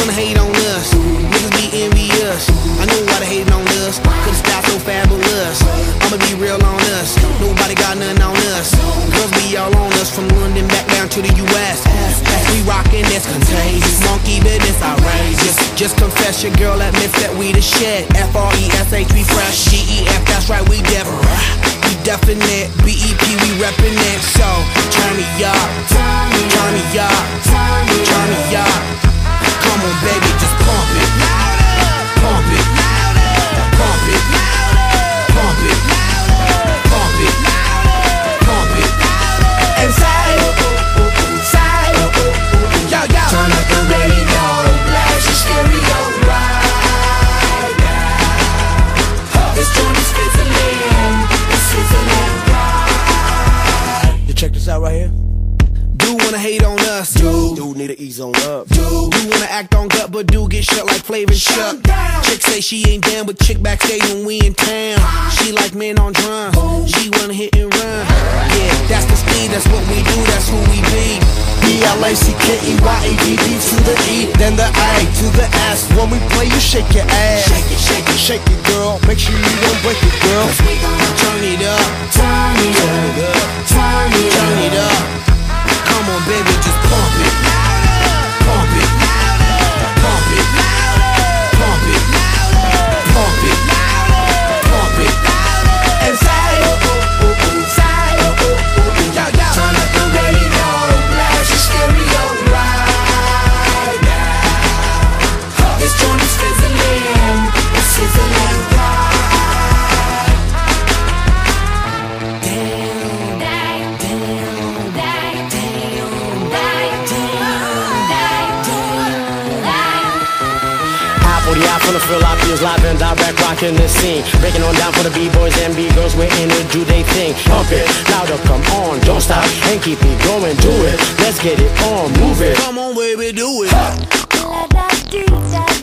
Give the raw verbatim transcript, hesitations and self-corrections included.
wanna hate on us, niggas be envious. I know why they hating on us, cause the style so fabulous. I'ma be real on us, nobody got nothing on us. Girls be all on us, from London back down to the U S We rockin' this contagious, monkey business outrageous. Just confess your girl admits that we the shit. F R E S H, we fresh. G E F, that's right, we different. We definite. B E P, we reppin' it. So, turn me up, turn me up, turn me up. Come on, baby, just pump it, pump it, pump it, pump it, pump it, pump it. And say, say, yo, yo. Turn up the radio, blast your stereo right now. This joint is fizzling, it's fizzling right. You check this out right here. Do wanna hate on us, Dude, dude need to ease on up. Dude, Do wanna act on gut, but do get shut like Flavor and Chuck. Chick say she ain't down, but chick backstage when we in town. She like men on drum, she wanna hit and run. Yeah, that's the speed, that's what we do, that's who we be. B L A C K E Y A D D to the E, then the A to the S. When we play, you shake your ass. shake it, shake it, Shake it, girl. Make sure you don't break it, girl. we gon' Turn it up, turn it up, turn it turn it up. up. Come on, baby, just pump it, pump it, pump it, pump it, pump it, pump it, and say, say, yo, yo. Turn up the radio, blast your stereo right now. This joint is fizzling, it's fizzling right. forty-five from the Philippines, live and direct, rocking the scene. Breaking on down for the B-boys and B-girls, we're in it, do they thing. Pump it, louder, come on, don't stop, and keep it going, do it. Let's get it on, move it. Come on, baby, do it. La da dee da